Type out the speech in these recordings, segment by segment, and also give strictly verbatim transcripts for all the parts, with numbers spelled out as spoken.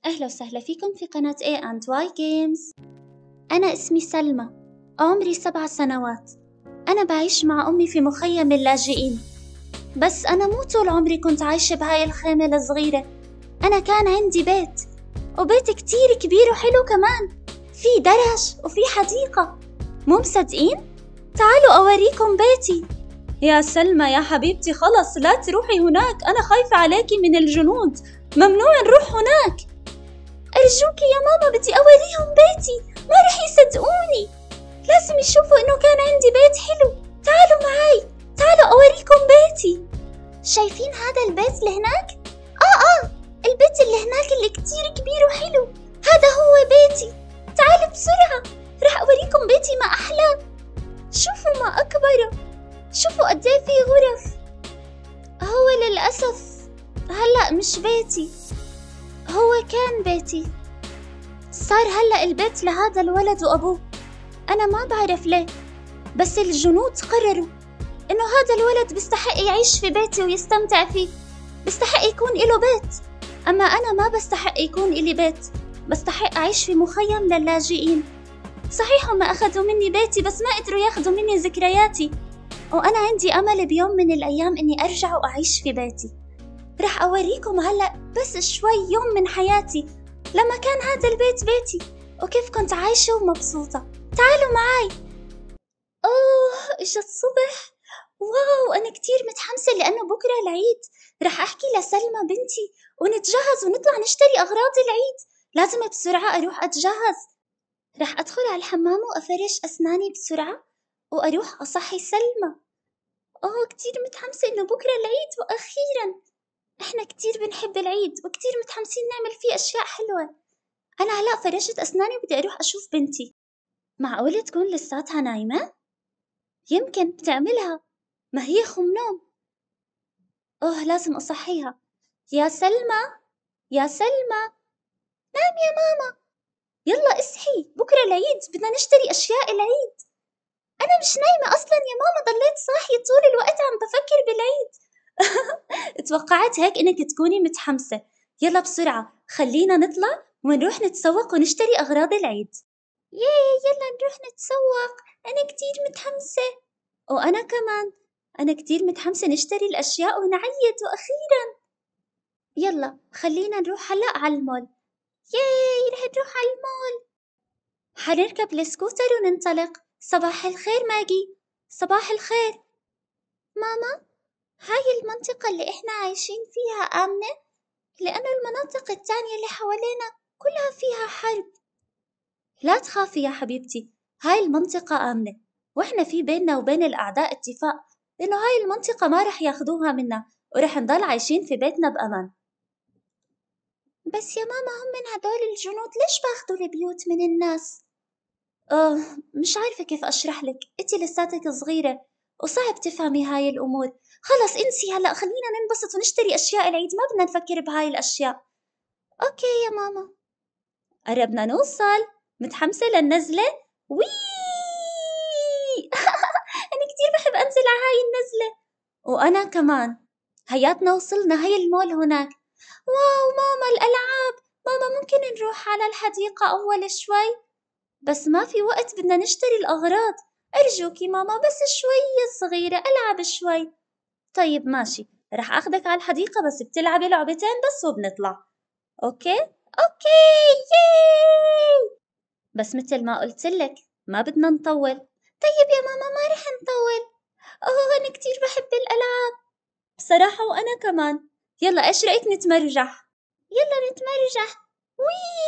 أهلا وسهلا فيكم في قناة A and Y Games. أنا اسمي سلمى، عمري سبع سنوات. أنا بعيش مع أمي في مخيم اللاجئين، بس أنا مو طول عمري كنت عايشة بهاي الخيمة الصغيرة. أنا كان عندي بيت، وبيت كتير كبير وحلو كمان، في درج وفي حديقة. مو مصدقين؟ تعالوا أوريكم بيتي. يا سلمى يا حبيبتي، خلص لا تروحي هناك، أنا خايفة عليكي من الجنود، ممنوع نروح هناك. أرجوكي يا ماما، بدي أوريهم بيتي، ما رح يصدقوني، لازم يشوفوا إنه كان عندي بيت حلو. تعالوا معي، تعالوا أوريكم بيتي. شايفين هذا البيت اللي هناك؟ آه آه البيت اللي هناك اللي كتير كبير وحلو، هذا هو بيتي. تعالوا بسرعة، رح أوريكم بيتي ما أحلى. شوفوا ما أكبره، شوفوا قد إيه في غرف. هو للأسف هلأ مش بيتي، هو كان بيتي، صار هلأ البيت لهذا الولد وأبوه. أنا ما بعرف ليه، بس الجنود قرروا إنه هذا الولد بيستحق يعيش في بيتي ويستمتع فيه، بيستحق يكون إله بيت. أما أنا ما بستحق يكون إلي بيت، بستحق أعيش في مخيم للاجئين. صحيح هم أخذوا مني بيتي، بس ما قدروا ياخذوا مني ذكرياتي، وأنا عندي أمل بيوم من الأيام إني أرجع وأعيش في بيتي. رح أوريكم هلأ بس شوي يوم من حياتي لما كان هذا البيت بيتي، وكيف كنت عايشة ومبسوطة. تعالوا معي. أوه إجا الصبح، واو أنا كتير متحمسة لأنه بكرة العيد. رح أحكي لسلمى بنتي ونتجهز ونطلع نشتري أغراض العيد، لازم بسرعة أروح أتجهز. رح أدخل على الحمام وأفرش أسناني بسرعة وأروح أصحي سلمى. أوه كتير متحمسة إنه بكرة العيد وأخيرا. إحنا كتير بنحب العيد وكتير متحمسين نعمل فيه أشياء حلوة. أنا هلأ فرشت أسناني وبدي أروح أشوف بنتي. معقولة تكون لساتها نايمة؟ يمكن بتعملها، ما هي خم نوم. أوه لازم أصحيها. يا سلمى يا سلمى، نام يا ماما، يلا اصحي، بكرة العيد بدنا نشتري أشياء العيد. أنا مش نايمة أصلا يا ماما، ضليت صاحية طول الوقت عم بفكر بالعيد. توقعت هيك إنك تكوني متحمسة. يلا بسرعة خلينا نطلع ونروح نتسوق ونشتري أغراض العيد. ياي يلا نروح نتسوق، أنا كتير متحمسة. وأنا كمان، أنا كتير متحمسة نشتري الأشياء ونعيد وأخيرا. يلا خلينا نروح هلأ على المول. ياي رح نروح على المول. حنركب السكوتر وننطلق. صباح الخير ماجي. صباح الخير ماما. هاي المنطقة اللي إحنا عايشين فيها آمنة؟ لأنه المناطق التانية اللي حوالينا كلها فيها حرب. لا تخافي يا حبيبتي، هاي المنطقة آمنة، وإحنا في بيننا وبين الأعداء اتفاق إنه هاي المنطقة ما رح ياخدوها منا، ورح نضل عايشين في بيتنا بأمان. بس يا ماما هم من هدول الجنود ليش باخدوا البيوت من الناس؟ آه مش عارفة كيف أشرح لك، إنتي لساتك صغيرة وصعب تفهمي هاي الأمور. خلص انسي هلأ، خلينا ننبسط ونشتري أشياء العيد، ما بدنا نفكر بهاي الأشياء. أوكي يا ماما. قربنا نوصل، متحمسة للنزلة؟ وي أنا كتير بحب أنزل على هاي النزلة. وأنا كمان. هياتنا وصلنا، هاي المول هناك. واو ماما الألعاب، ماما ممكن نروح على الحديقة أول شوي؟ بس ما في وقت، بدنا نشتري الأغراض. أرجوكي ماما بس شوي صغيرة ألعب شوي. طيب ماشي، رح أخدك على الحديقة بس بتلعبي لعبتين بس وبنطلع. أوكي؟ أوكي ياي. بس مثل ما قلت لك ما بدنا نطول. طيب يا ماما ما رح نطول. أوه أنا كتير بحب الألعاب بصراحة، وأنا كمان. يلا إيش رأيك نتمرجح؟ يلا نتمرجح. وي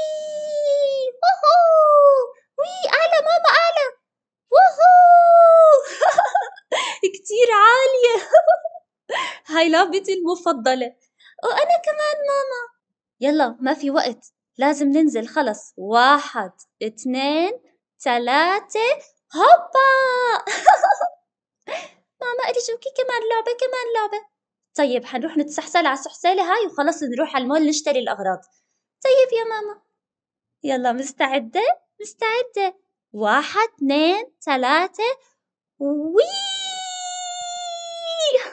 ووهو، وي أعلى ماما أعلى، ووهو. كتير عالية. هاي لعبتي المفضلة. وأنا كمان ماما. يلا ما في وقت، لازم ننزل خلص. واحد اثنين ثلاثة، هوبا. ماما أرجوكي كمان لعبة كمان لعبة. طيب حنروح نتسحسل على السحسالة هاي وخلص نروح على المول نشتري الأغراض. طيب يا ماما. يلا مستعدة؟ مستعدة. واحد اثنين ثلاثة، وي.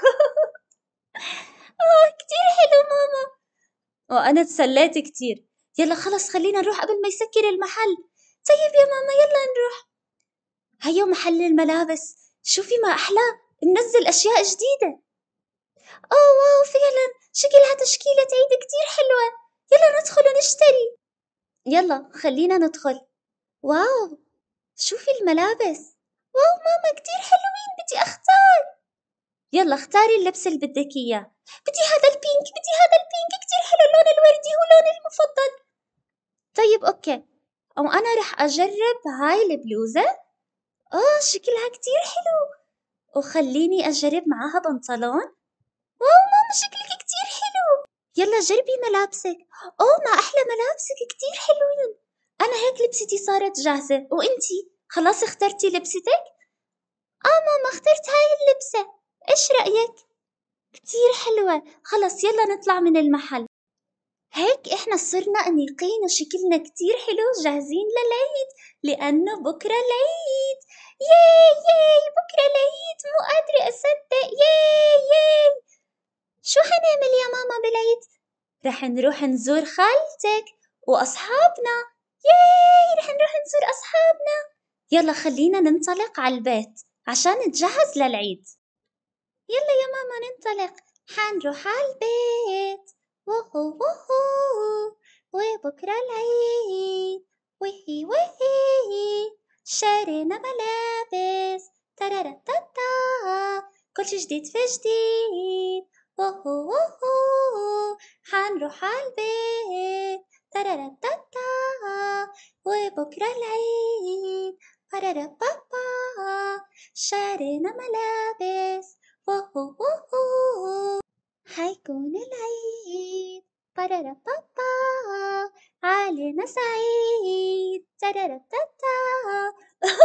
آه كتير حلو ماما. وأنا تسليت كتير. يلا خلص خلينا نروح قبل ما يسكر المحل. طيب يا ماما يلا نروح. هيو محل الملابس، شوفي ما أحلاه، منزل أشياء جديدة. أوه واو فعلا شكلها تشكيلة عيد كتير حلوة. يلا ندخل ونشتري. يلا خلينا ندخل. واو شوفي الملابس. واو ماما كتير حلوين، بدي أختار. يلا اختاري اللبس اللي بدك إياه. بدي هذا البينك، بدي هذا البينك كتير حلو، اللون الوردي هو لوني المفضل. طيب أوكي، أو أنا رح أجرب هاي البلوزة. آه شكلها كتير حلو، وخليني أجرب معاها بنطلون. واو ماما شكلك كتير حلو. يلا جربي ملابسك. أوه ما أحلى ملابسك كتير حلوين. أنا هيك لبستي صارت جاهزة، وإنتي خلاص اخترتي لبستك؟ آه ماما اخترت هاي اللبسة، إيش رأيك؟ كتير حلوة. خلص يلا نطلع من المحل. هيك إحنا صرنا أنيقين وشكلنا كتير حلو جاهزين للعيد، لأنه بكرة العيد. ياي ياي بكرة العيد، مو قادرة أصدق. ياي ياي. شو حنعمل يا ماما بالعيد؟ رح نروح نزور خالتك وأصحابنا. ياي رح نروح نزور أصحابنا. يلا خلينا ننطلق على البيت عشان نتجهز للعيد. يلا يا ماما ننطلق، حنروح على البيت. وهو وهو وبكرة العيد. وهي وهي شارينا ملابس. ترارا تاتا كل شي جديد في جديد. وهو وهو حنروح على البيت. ترارا تاتا وبكرة العيد. ترارا بابا شارينا ملابس. وهو وهو حيكون العيد. برارا بابا علينا سعيد. ترارا تاتا.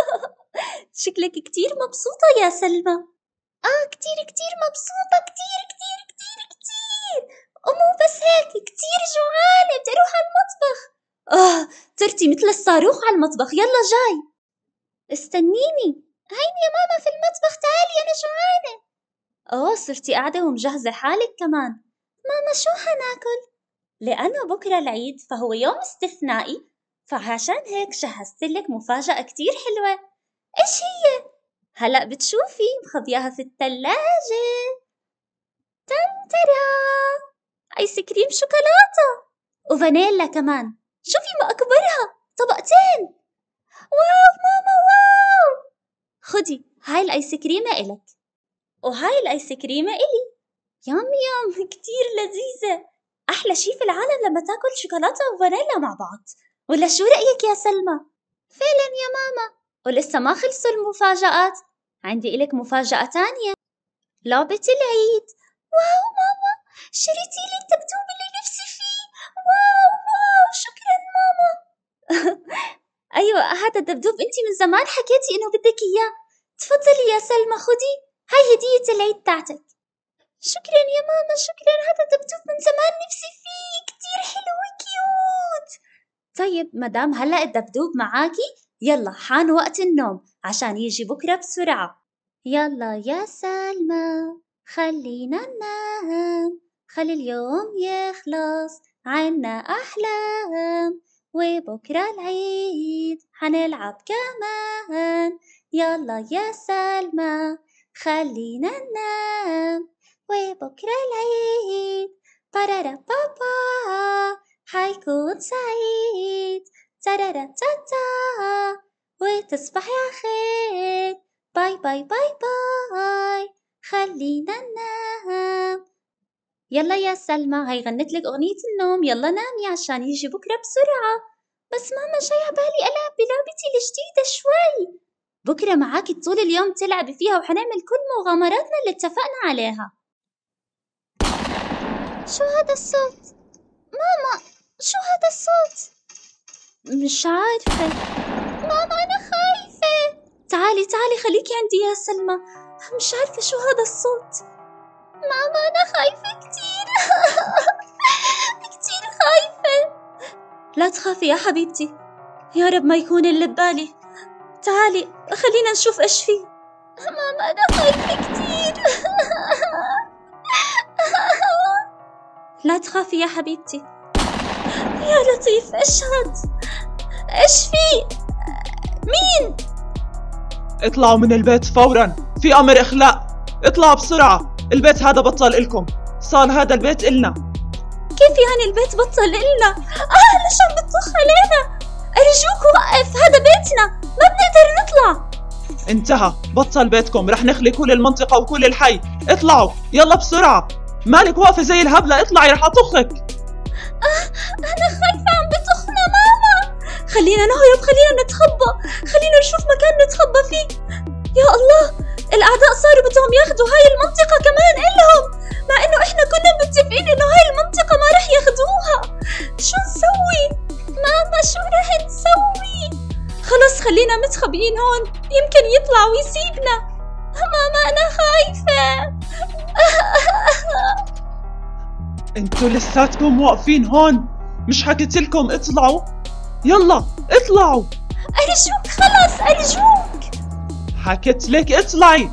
شكلك كتير مبسوطة يا سلمى. آه كتير كتير مبسوطة، كتير كتير كتير كتير. ومو بس هيك، كتير جوعانة، بدي أروح على المطبخ. آه صرتي مثل الصاروخ على المطبخ. يلا جاي. استنيني. هيني يا ماما في المطبخ، تعالي أنا جوعانة. أوه صرتي قاعدة ومجهزة حالك كمان. ماما شو حناكل؟ لأنه بكرة العيد فهو يوم استثنائي، فعشان هيك جهزت لك مفاجأة كتير حلوة. إيش هي؟ هلأ بتشوفي، مخبياها في الثلاجة. تن ترى آيس كريم شوكولاتة وفانيلا كمان. شوفي ما أكبرها، طبقتين. واو ماما واو. خدي هاي الآيس كريمة إلك، وهاي الآيس كريمة إلي. يام يام كتير لذيذة. أحلى شي في العالم لما تاكل شوكولاتة وفانيلا مع بعض، ولا شو رأيك يا سلمى؟ فعلا يا ماما. ولسه ما خلصوا المفاجآت، عندي إلك مفاجأة تانية، لعبة العيد. واو ماما شريتي لي الدبدوب اللي نفسي فيه. واو واو شكرا ماما. أيوة هذا الدبدوب انتي من زمان حكيتي إنه بدك إياه. تفضلي يا سلمى خدي، هاي هدية العيد تاعتك. شكرا يا ماما شكرا، هذا دبدوب من زمان نفسي فيه، كتير حلو وكيوت. طيب مدام هلأ الدبدوب معاكي، يلا حان وقت النوم عشان يجي بكرة بسرعة. يلا يا سلمى خلينا ننام، خلي اليوم يخلص عنا أحلام، وبكرة العيد حنلعب كمان. يلا يا سلمى خلينا ننام، وبكرة العيد. برارا بابا حيكون سعيد. ترارا تاتا وتصبح يا خير. باي باي باي باي خلينا ننام. يلا يا سلمى هاي غنت لك أغنية النوم، يلا نامي عشان يجي بكرة بسرعة. بس ماما جاي عبالي ألعب بلعبتي الجديدة شوي. بكرة معاكي طول اليوم تلعبي فيها، وحنعمل كل مغامراتنا اللي اتفقنا عليها. شو هذا الصوت؟ ماما شو هذا الصوت؟ مش عارفة ماما أنا خايفة. تعالي تعالي خليكي عندي يا سلمى، مش عارفة شو هذا الصوت. ماما أنا خايفة كتير. كتير خايفة. لا تخافي يا حبيبتي، يا رب ما يكون اللي ببالي. تعالي خلينا نشوف إيش فيه. ماما أنا خايفة كتير. لا تخافي يا حبيبتي. يا لطيف اشهد. ايش في؟ مين؟ اطلعوا من البيت فورا، في امر اخلاء. اطلعوا بسرعة، البيت هذا بطل إلكم، صار هذا البيت إلنا. كيف يعني البيت بطل إلنا؟ اه ليش عم بتطخ علينا؟ ارجوك وقف، هذا بيتنا، ما بنقدر نطلع. انتهى، بطل بيتكم، رح نخلي كل المنطقة وكل الحي. اطلعوا يلا بسرعة، مالك واقفة زي الهبلة؟ اطلعي رح اطخك. اه انا خايفة، عم بتخنا ماما. خلينا نهرب، خلينا نتخبى، خلينا نشوف مكان نتخبى فيه. يا الله، الأعداء صاروا بدهم ياخدوا هاي المنطقة كمان إلهم، مع إنه إحنا كنا متفقين إنه هاي المنطقة ما رح ياخدوها. شو نسوي؟ ماما شو رح نسوي؟ خلص خلينا متخبيين هون، يمكن يطلع ويسيبنا. ماما أنا خايفة. انتوا لساتكم واقفين هون؟ مش حكيتلكم اطلعوا؟ يلا اطلعوا. أرجوك خلص أرجوك. حكيت لك اطلعي.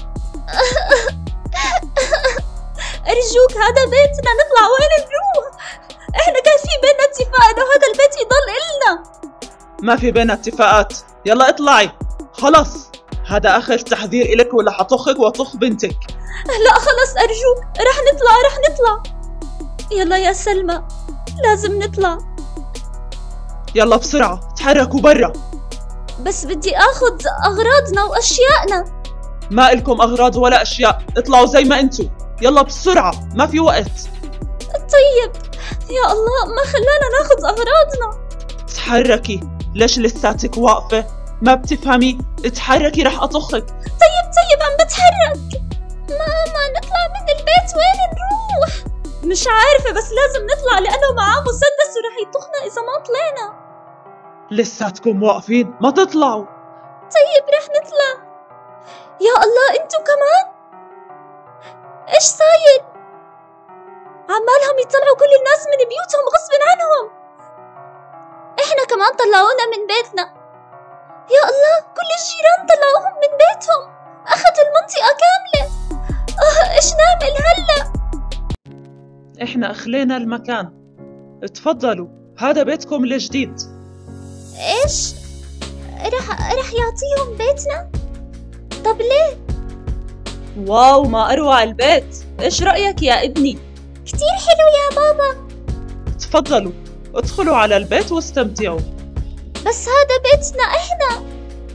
أرجوك هذا بيتنا، نطلع وين نروح؟ إحنا كان في بيننا اتفاق إنه هذا البيت يضل إلنا. ما في بيننا اتفاقات، يلا اطلعي خلص. هذا آخر تحذير إلك ولا حطخك وطخ بنتك. لا خلص أرجوك، رح نطلع رح نطلع. يلا يا سلمى لازم نطلع. يلا بسرعة تحركوا برا. بس بدي آخذ أغراضنا وأشيائنا. ما إلكم أغراض ولا أشياء، اطلعوا زي ما انتوا، يلا بسرعة ما في وقت. طيب يا الله ما خلانا ناخذ أغراضنا. تحركي، ليش لساتك واقفة؟ ما بتفهمي؟ اتحركي رح أطخك. طيب طيب عم بتحرك. ماما نطلع من البيت، وين نروح؟ مش عارفة بس لازم نطلع لأنه معاه مسدس ورح يطخنا إذا ما طلعنا. لساتكم واقفين، ما تطلعوا. طيب رح نطلع. يا الله انتو كمان؟ ايش صاير؟ عمالهم يطلعوا كل الناس من بيوتهم غصب عنهم. احنا كمان طلعونا من بيتنا. يا الله كل الجيران طلعوهم من بيتهم، اخذوا المنطقة كاملة. اه ايش نعمل هلا؟ احنا اخلينا المكان، اتفضلوا هذا بيتكم الجديد. ايش؟ رح رح يعطيهم بيتنا؟ طب ليه؟ واو ما أروع البيت، إيش رأيك يا ابني؟ كتير حلو يا بابا. تفضلوا ادخلوا على البيت واستمتعوا. بس هذا بيتنا احنا.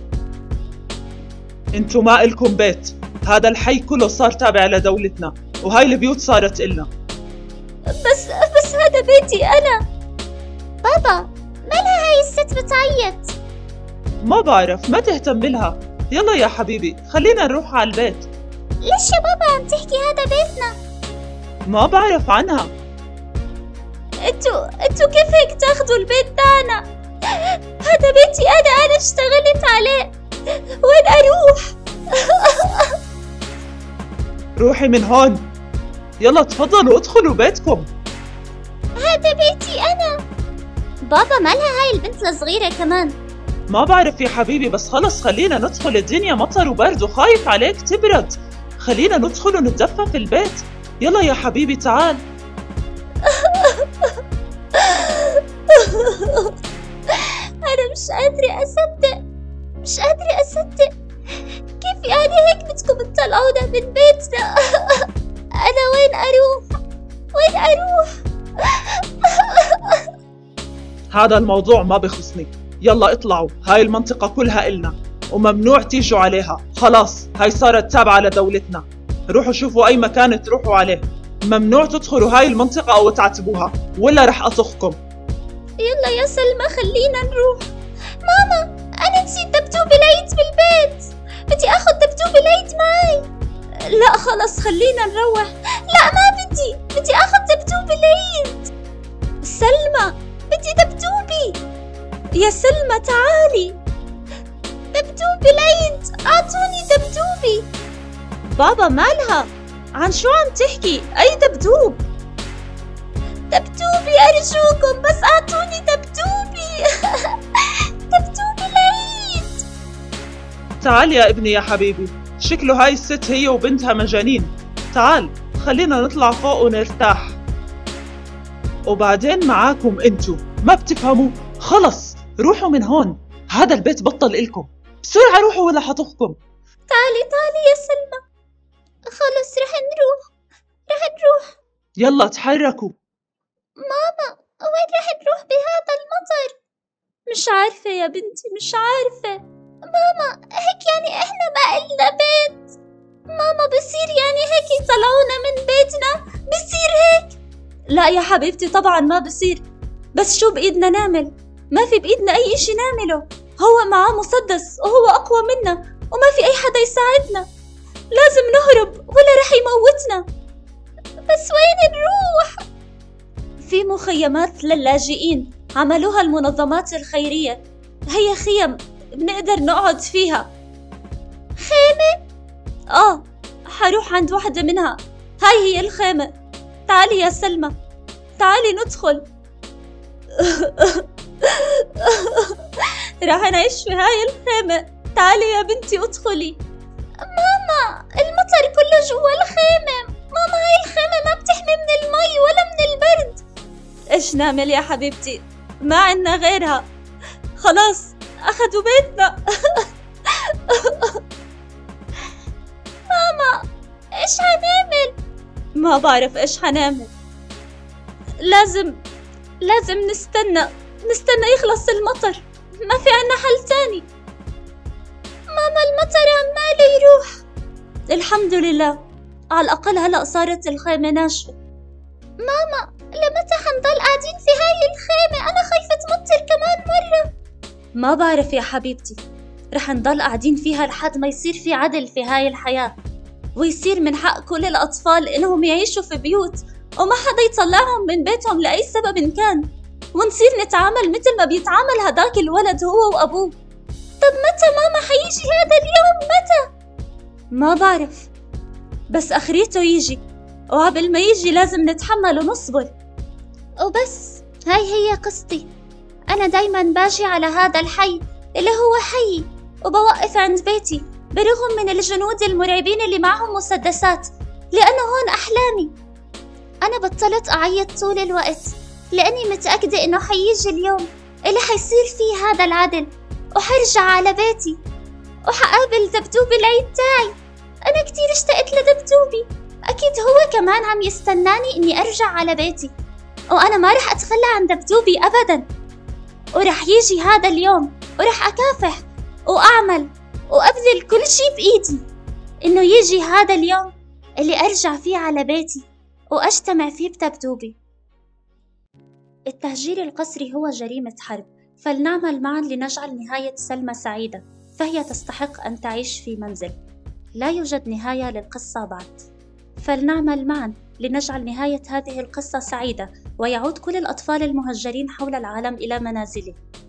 انتوا ما إلكم بيت، هذا الحي كله صار تابع لدولتنا وهاي البيوت صارت إلنا. بس بس هذا بيتي أنا. بابا مالها هاي الست بتعيط؟ ما بعرف، ما تهتم لها. يلا يا حبيبي خلينا نروح على البيت. ليش يا بابا عم تحكي هذا بيتنا؟ ما بعرف عنها. انتو انتو كيف هيك تاخدوا البيت تاعنا؟ هذا بيتي أنا، أنا اشتغلت عليه. وين أروح؟ روحي من هون، يلا تفضلوا ادخلوا بيتكم. هذا بيتي أنا. بابا مالها هاي البنت الصغيرة كمان؟ ما بعرف يا حبيبي، بس خلص خلينا ندخل، الدنيا مطر وبرد وخايف عليك تبرد. خلينا ندخل ونتدفى في البيت. يلا يا حبيبي تعال. أنا مش قادرة أصدق، مش قادرة أصدق. كيف يعني هيك بدكم تطلعونا من بيتنا؟ أنا وين أروح؟ وين أروح؟ هذا الموضوع ما بخصني، يلا اطلعوا، هاي المنطقة كلها إلنا وممنوع تيجوا عليها، خلاص هاي صارت تابعة لدولتنا. روحوا شوفوا أي مكان تروحوا عليه، ممنوع تدخلوا هاي المنطقة أو تعتبوها ولا رح أطخكم. يلا يا سلمى خلينا نروح. ماما أنا نسيت دبدوب العيد بالبيت، بدي أخذ دبدوب العيد معي. لا خلص خلينا نروح. لا ما بدي، بدي أخذ دبدوب العيد. سلمى بدي دبدوبي. يا سلمى تعالي، دبدوب العيد، أعطوني دبدوبي. بابا مالها؟ عن شو عم تحكي؟ أي دبدوب؟ دبدوبي أرجوكم بس أعطوني دبدوبي. دبدوب العيد. تعال يا ابني يا حبيبي، شكله هاي الست هي وبنتها مجانين. تعال خلينا نطلع فوق ونرتاح. وبعدين معاكم انتو ما بتفهموا؟ خلص روحوا من هون، هذا البيت بطل إلكم، بسرعة روحوا ولا حطخكم. تعالي تعالي يا سلمى، خلص رح نروح رح نروح. يلا تحركوا. ماما وين رح نروح بهذا المطر؟ مش عارفة يا بنتي، مش عارفة. ماما هيك يعني إحنا ما إلنا بيت؟ ماما بصير يعني هيك يطلعونا من بيتنا؟ بصير هيك؟ لا يا حبيبتي طبعا ما بصير، بس شو بإيدنا نعمل؟ ما في بإيدنا أي إشي نعمله، هو معاه مسدس وهو أقوى منا وما في أي حدا يساعدنا، لازم نهرب ولا رح يموتنا. بس وين نروح؟ في مخيمات للاجئين عملوها المنظمات الخيرية، هي خيم بنقدر نقعد فيها. خيمة؟ آه حروح عند واحدة منها، هاي هي الخيمة. تعالي يا سلمى، تعالي ندخل. راح نعيش في هاي الخيمة، تعالي يا بنتي ادخلي. ماما المطر كله جوا الخيمة، ماما هاي الخيمة ما بتحمي من المي ولا من البرد. ايش نعمل يا حبيبتي؟ ما عنا غيرها، خلاص أخذوا بيتنا. ماما ايش هنعمل؟ ما بعرف ايش هنعمل، لازم لازم نستنى نستنى يخلص المطر، ما في عنا حل تاني. ماما المطر عماله يروح. الحمد لله، على الأقل هلأ صارت الخيمة ناشفة. ماما لمتى حنضل قاعدين في هاي الخيمة؟ أنا خايفة تمطر كمان مرة. ما بعرف يا حبيبتي، رح نضل قاعدين فيها لحد ما يصير في عدل في هاي الحياة، ويصير من حق كل الأطفال إنهم يعيشوا في بيوت وما حدا يطلعهم من بيتهم لأي سبب كان، ونصير نتعامل مثل ما بيتعامل هداك الولد هو وأبوه. طب متى ماما حيجي هذا اليوم؟ متى؟ ما بعرف، بس أخريته يجي، وقبل ما يجي لازم نتحمل ونصبر. وبس هاي هي قصتي. أنا دايما باجي على هذا الحي اللي هو حي، وبوقف عند بيتي برغم من الجنود المرعبين اللي معهم مسدسات، لأنه هون أحلامي. أنا بطلت أعيط طول الوقت لأني متأكدة إنه حيجي اليوم اللي حيصير فيه هذا العدل، وحرجع على بيتي وحقابل دبدوب العيد تاعي. أنا كتير اشتقت لدبدوبي، أكيد هو كمان عم يستناني إني أرجع على بيتي، وأنا ما رح أتخلى عن دبدوبي أبداً. ورح يجي هذا اليوم ورح أكافح وأعمل وأبذل كل شي بإيدي إنه يجي هذا اليوم اللي أرجع فيه على بيتي وأجتمع فيه بدبدوبي. التهجير القسري هو جريمة حرب، فلنعمل معا لنجعل نهاية سلمى سعيدة، فهي تستحق أن تعيش في منزل. لا يوجد نهاية للقصة بعد، فلنعمل معا لنجعل نهاية هذه القصة سعيدة، ويعود كل الأطفال المهجرين حول العالم إلى منازلهم.